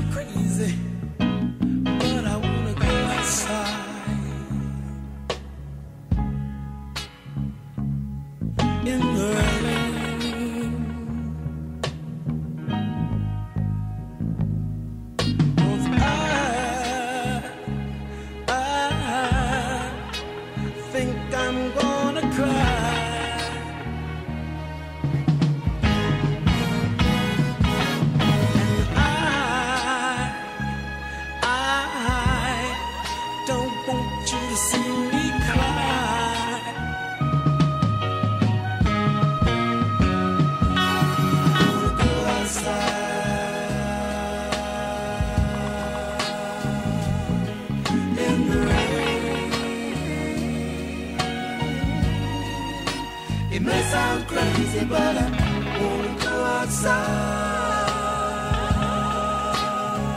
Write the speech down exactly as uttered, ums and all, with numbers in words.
sound crazy, but I wanna go outside in the rain. 'Cause I, I think I'm gonna cry. It may sound crazy, but I wanna go outside.